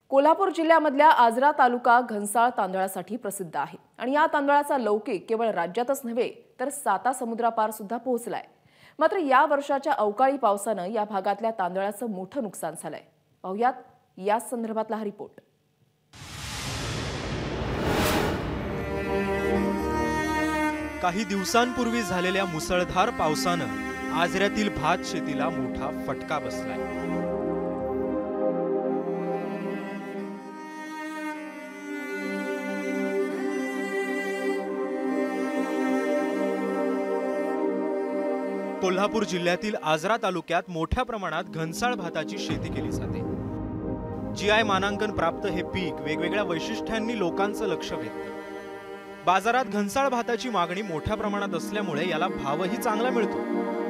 कोल्हापूर जिल्ह्यामधल्या आजरा तालुका घनसाळ तांदळासाठी प्रसिद्ध आहे आणि या तांदळाचा लौकिक केवळ राज्यातच नव्हे तर साता समुद्रापार सुद्धा पोहोचलाय। मात्र या वर्षाच्या अवकाळी पावसानं या भागातल्या तांदळाचं मोठं नुकसान झालंय। पाहुयात या संदर्भातला हा रिपोर्ट। काही दिवसांपूर्वी झालेल्या मुसळधार पावसानं आजऱ्यातील भात शेतीला मोठा फटका बसलाय। कोल्हापूर जिल्ह्यातील आजरा तालुक्यात मोठ्या प्रमाणात घनसाळ भाताची शेती केली जाते। जीआय मानांकन प्राप्त हे पीक वेगवेगळ्या वैशिष्ट्यांनी लोकांचं लक्ष वेधतं। बाजारात घनसाळ भाताची मागणी मोठ्या प्रमाणात असल्यामुळे याला भावही चांगला मिळतो।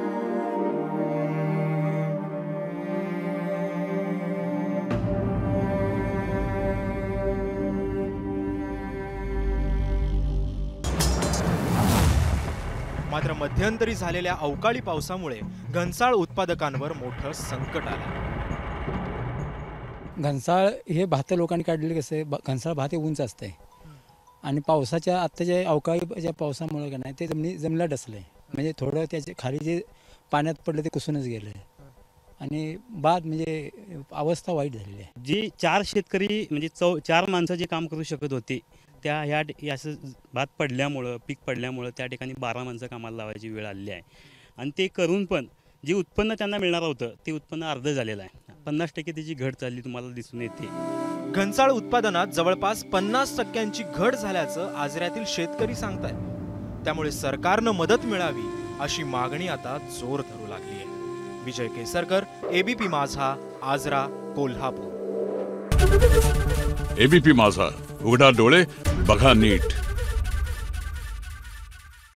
मात्र मध्यंतरी झालेल्या अवकाळी पावसामुळे घनसाळ उत्पादकांवर मोठं संकट आलं। घनसाळ हे भात लोकांनी काढलेले कसे घनसाळ भात हे उंच असते आणि पावसाच्या आत्ताच्या अवकाळीच्या पावसामुळे का नाही ते जमिनीला डसले, म्हणजे थोडं त्याचे खाली जे पाण्यात पडलं ते कुसूनच गेलं आणि भात म्हणजे अवस्था वाईट झालेली आहे। जी 4 शेतकरी म्हणजे 4 माणसं जे काम करू शकत होते त्या ह्या भात पडल्यामुळं पीक पडल्यामुळं त्या ठिकाणी 12 माणसं कामाला लावायची वेळ आलेली आहे आणि ते करून पण जे उत्पन्न त्यांना मिळणार होतं ते उत्पन्न अर्ध झालेलं आहे। 50% त्याची घट चालली तुम्हाला दिसून येते। घनसाळ उत्पादनात जवळपास 50%ची घट झाल्याचं आजऱ्यातील शेतकरी सांगतायत। त्यामुळे सरकारनं मदत मिळावी अशी मागणी आता जोर धरू लागली आहे। विजय केसरकर, एबीपी माझा, आजरा, कोल्हापूर। एबीपी माझा, उघडा डोळे बघा नीट।